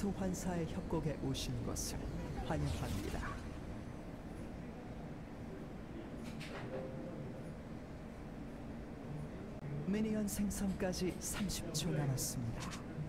소환사의 협곡에 오신 것을 환영합니다. 미니언 생성까지 30초 남았습니다.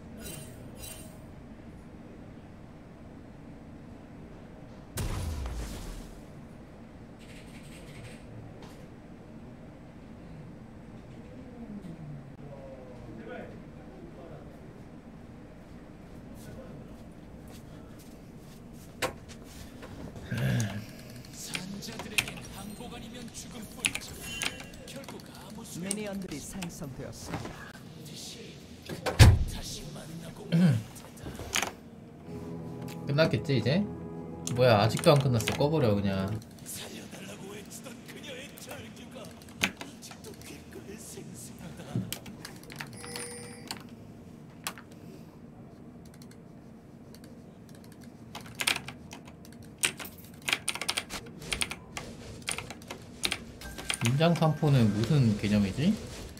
미니언들이 생성되었습니다. 끝났겠지 이제? 뭐야 아직도 안 끝났어. 꺼버려 그냥. 인장산포는 무슨 개념이지?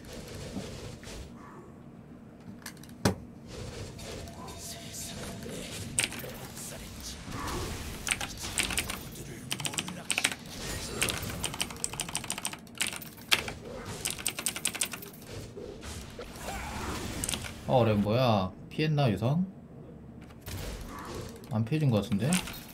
어래 뭐야 피했나 유성? 안 피해준 것 같은데?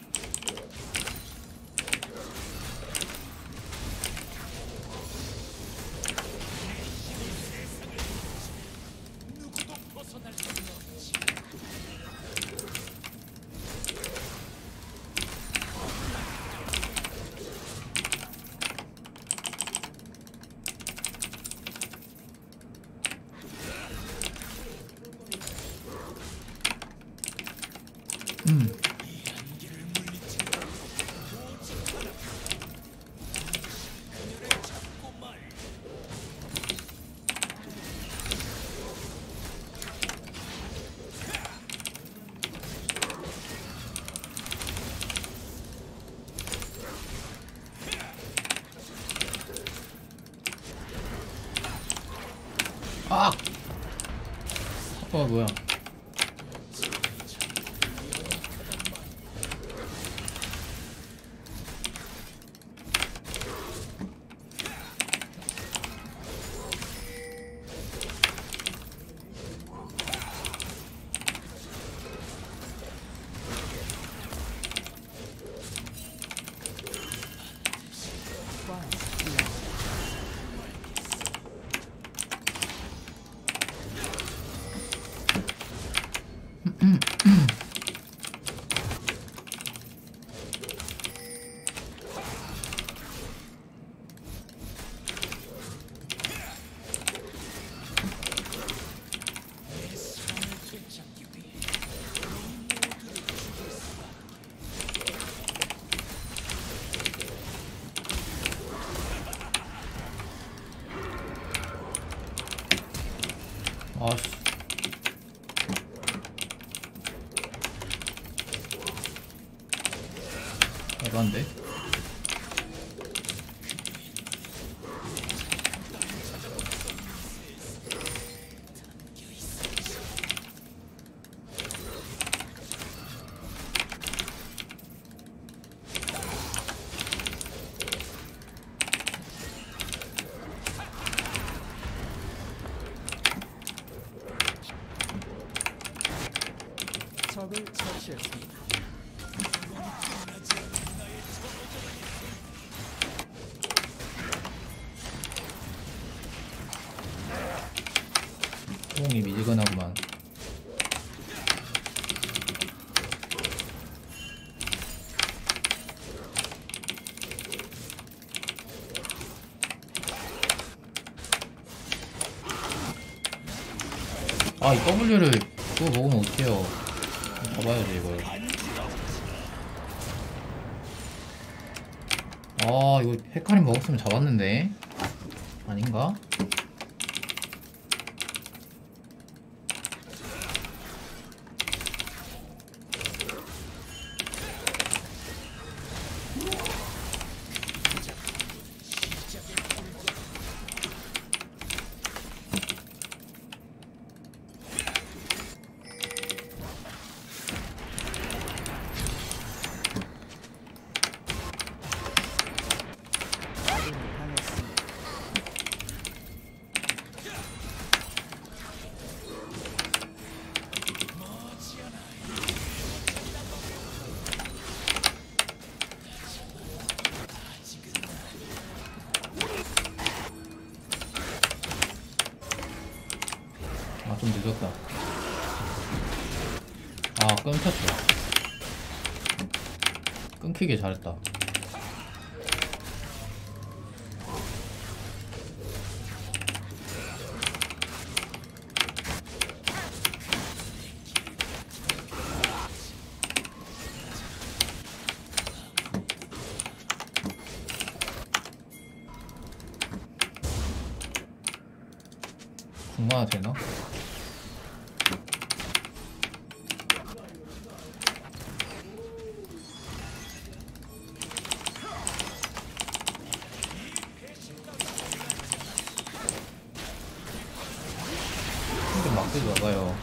아! 뭐야 아씨 에반데? 적을 처치했습니다. 호응이 미지근하구만. 아, 이 W를 그거 먹으면 어떡해요. 잡아야지 이걸. 아, 이거 헤카림 먹었으면 잡았는데 아닌가? 좀 늦었다. 아, 끊겼어. 끊기길 잘했다. 궁마나 되나? 힘좀 막 쓰지 말아요.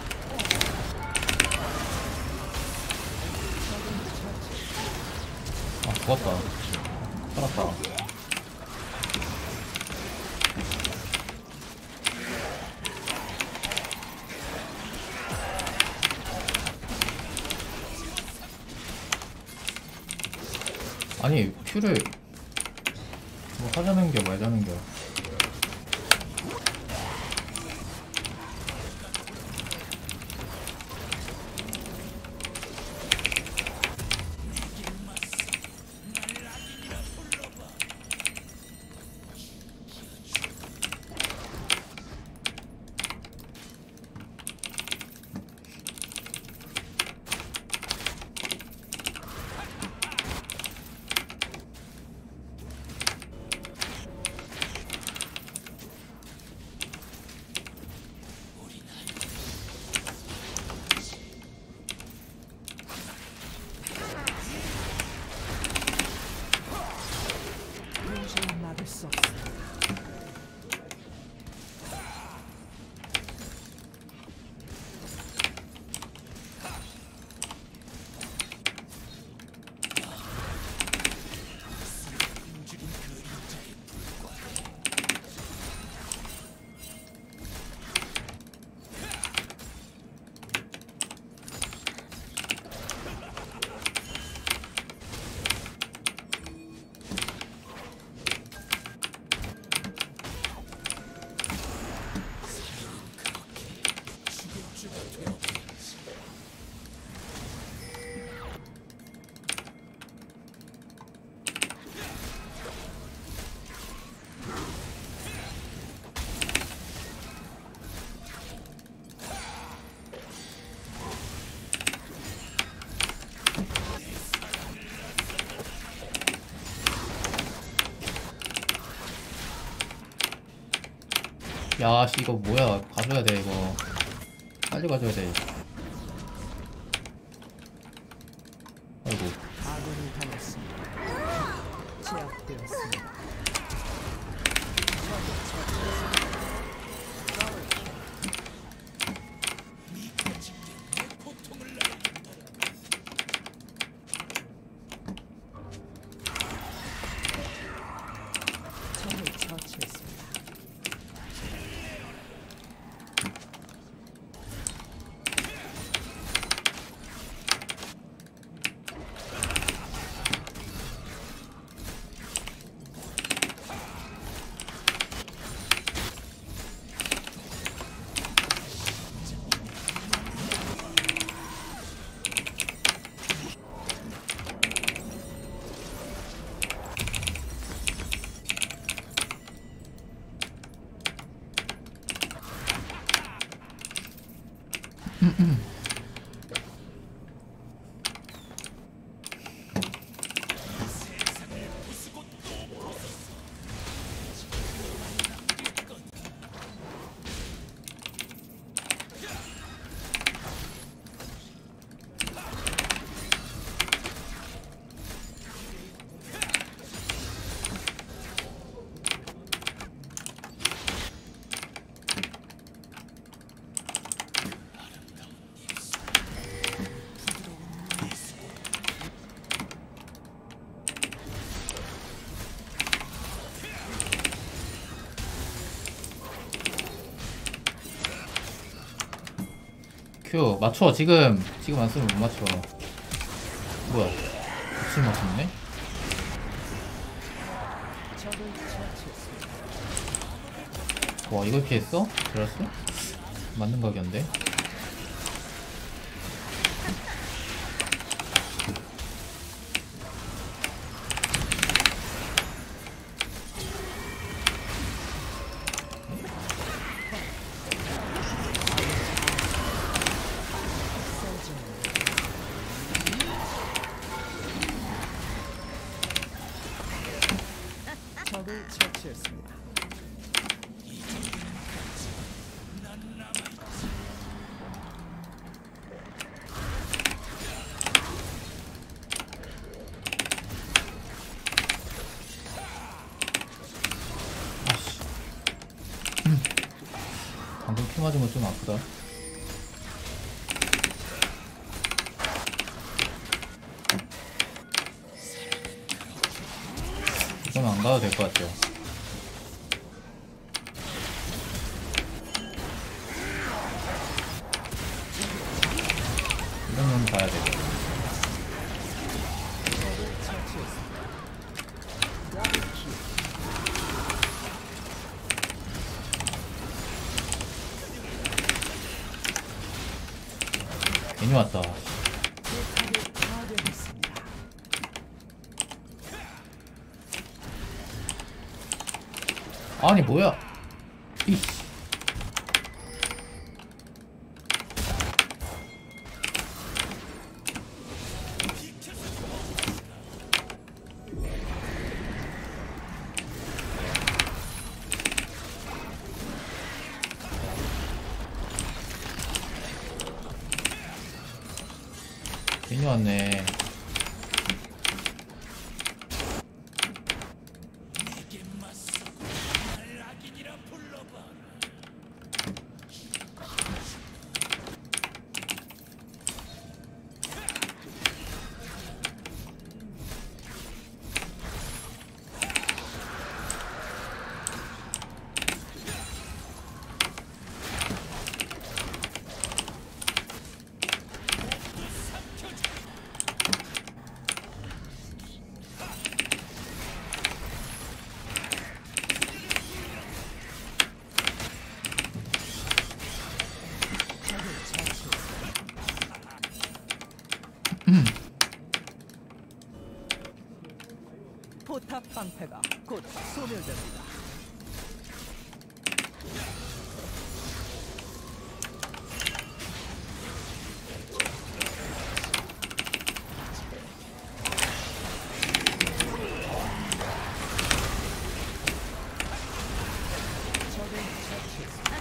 아, 죽었다. 살았다. 아니, 큐를 뭐 하자는 게 말자는 게. 도저히 막을 수 없어. 야, 씨, 이거 뭐야. 가져야 돼, 이거. 빨리 가져야 돼. 아이고. 아군이 당했습니다. 제압되었습니다. 적을 처치했습니다. 큐 맞춰. 지금 안 쓰면 못 맞춰. 뭐야, 미친 맞췄네? 적을 처치했습니다. 와, 이걸 피했어? 들었어? 맞는 가격인데? 적을 처치했습니다. 아씨. 방금 피 맞은 거 좀 아프다. 이건 안 가도 될 것 같아요. 이거는 봐야 돼. 적을 처치했습니다. 더블킬. 괜히 왔다. 포탑을 파괴했습니다. 아니 뭐야? 이씨. 괜히 왔네. 포탑 방패가 곧 소멸됩니다. 적을 처치했습니다.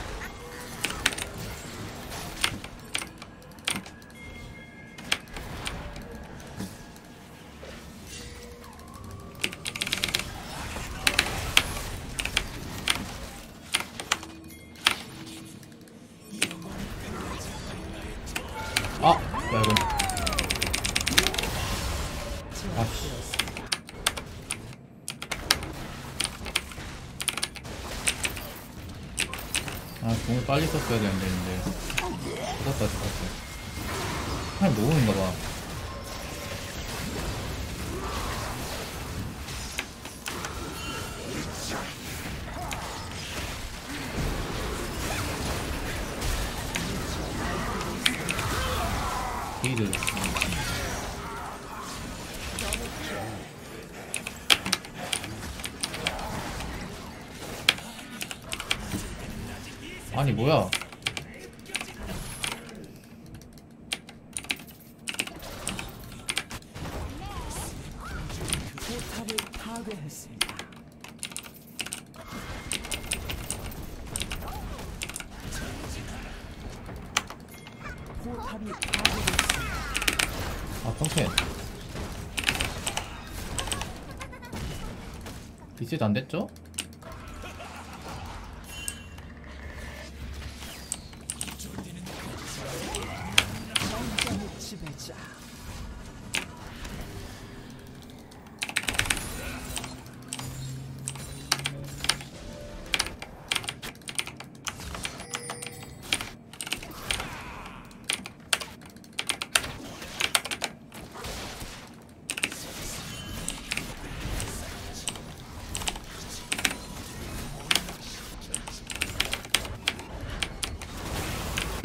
아! 야 이건 아씨. 아 공을 빨리 썼어야 되는데 죽었다. 사람 노은인가봐. 게이드. 아니 뭐야? 포탑을 파괴했습니다. 포탑이 파괴됐습니다. 아 평소에 리셋 안 됐죠? 정점의 지배자.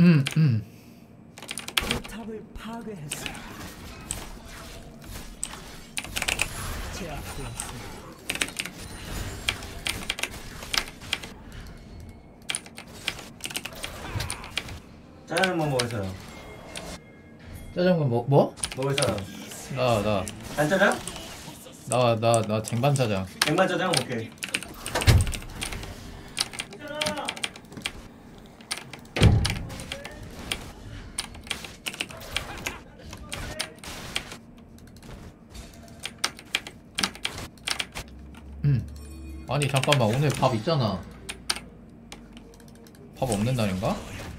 포탑을 파괴했습니다. 제압되었습니다. 짜장면 뭐 먹을 사람? 짜장면 뭐? 먹을 사람? 나 간짜장? 나 쟁반짜장. 백반짜장? 오케이. 아니 잠깐만, 오늘 밥 있잖아. 밥 없는 날인가?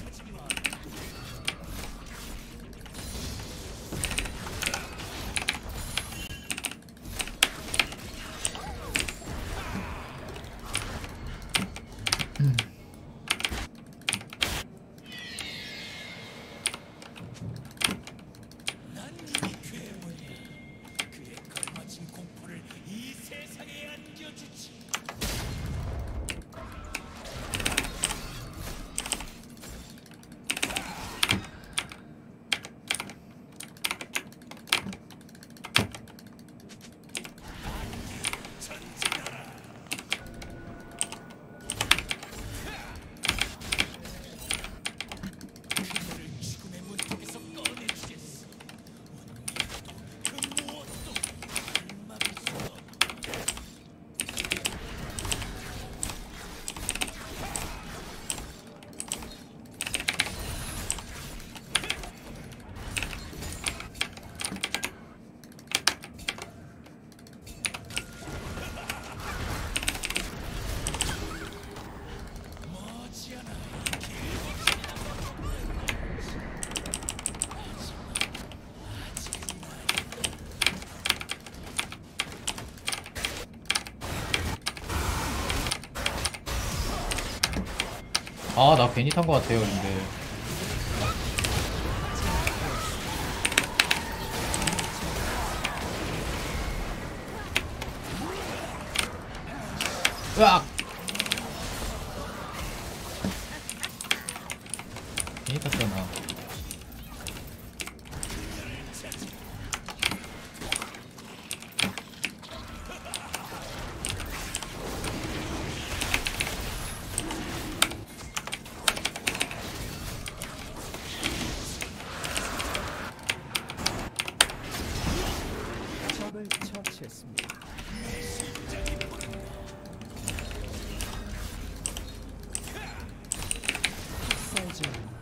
아, 나 괜히 탄 것 같아요, 근데. 으악! 괜히 탔잖아. 적을 처치했습니다. 학살중입니다.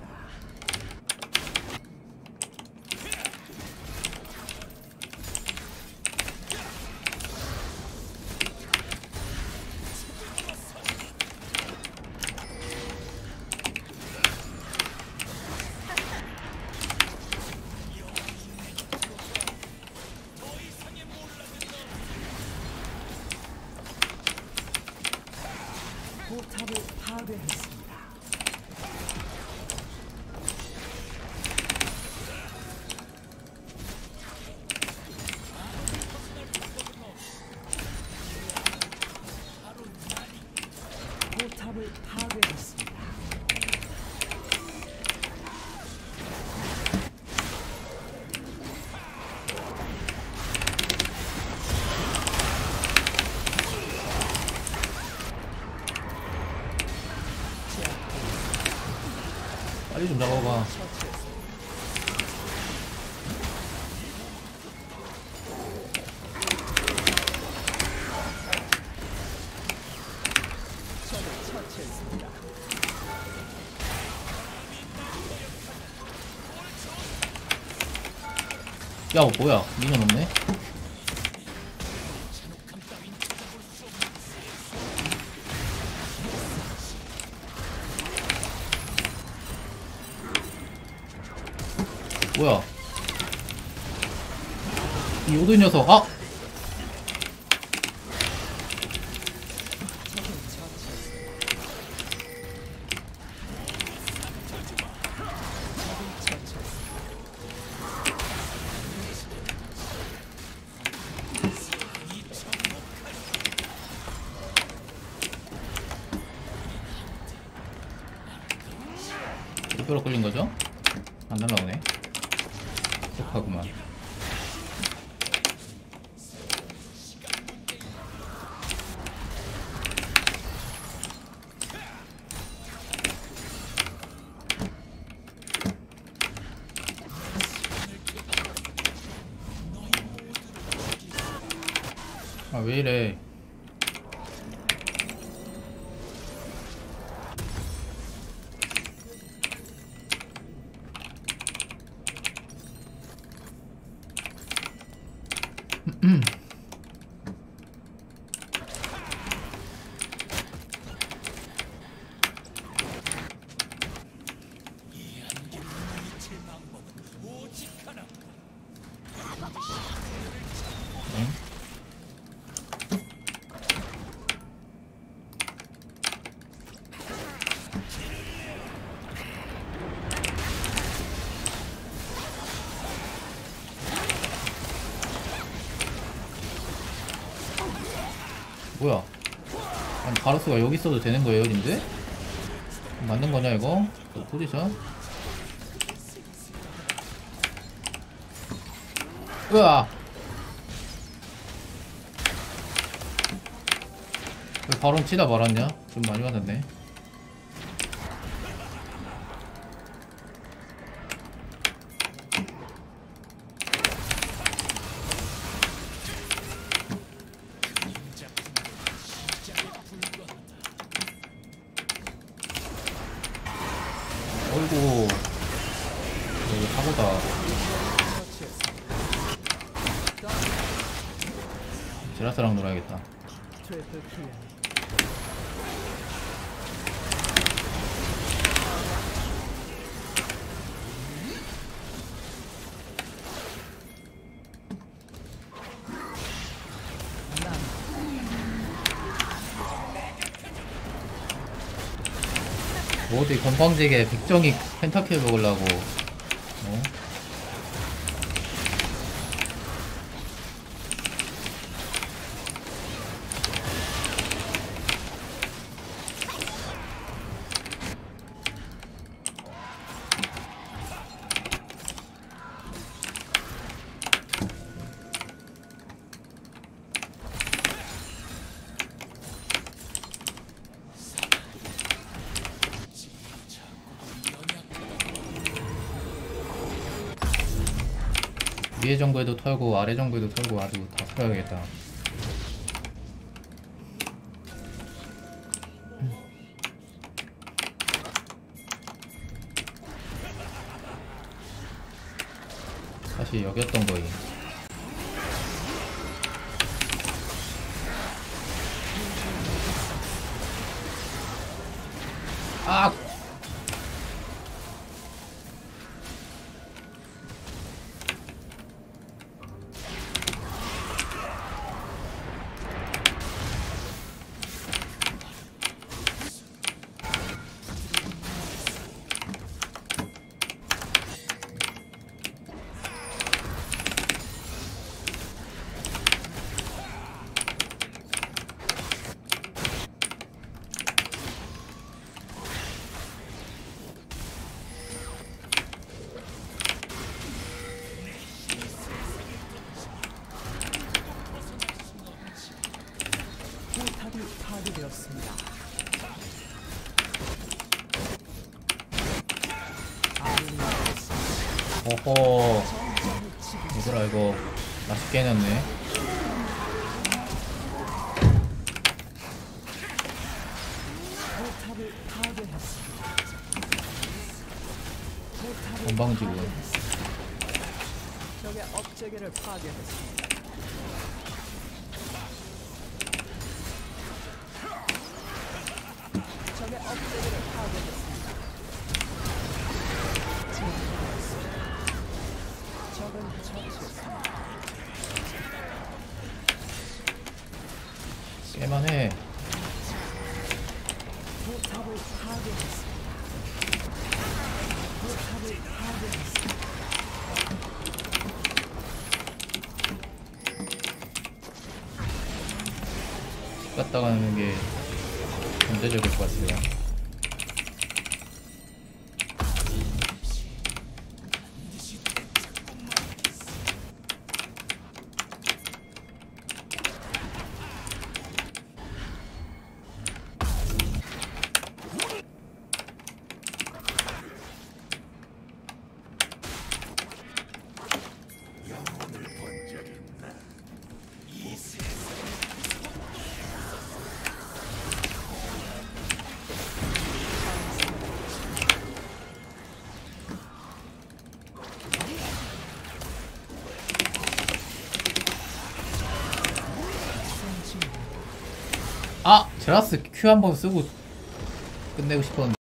포탑을 파괴했습니다. 포탑을 파괴했습니다. 빨리 좀 잡아봐. 적을 처치했습니다. 야, 뭐야? 미니언 없네? 뭐야? 이 요드 녀석, 아! 적을 처치했습니다. 적을 처치했습니다. 뼈로 끌린 거죠? 안 날라오네. 똑하구만. 아, 왜 이래. 뭐야? 아니 바로스가 여기 있어도 되는 거예요, 님들? 맞는 거냐 이거? 또 포지션? 으아! 왜 바로 치다 말았냐? 좀 많이 맞았네. 어이구, 여기 사고다. 제라스랑 놀아야겠다. 트리플 킬. 뭐 어디 건방지게 백정이 펜타킬 먹으려고. 어? 위에 정부에도 털고 아래 정부에도 털고 아주 다 털어야겠다. 다시 여겼던 거임. 아! 포탑이 파괴되었습니다. 아군이 나왔습니다. 어허, 얘들아 이거 맛있게 해놨네. 포탑을 파괴했습니다. 포탑을 건방지고. 파괴했습니다. 적의 업체계를 파괴했습니다. 적의 업체계를 파괴했습니다. 적은 처치했습니다. 깰만해. 포탑을 파괴했습니다. 포탑을 파괴했습니다. 갔다 가는 게 견제적일 것 같아요. 아! 제라스 Q 한 번 쓰고 끝내고 싶었는데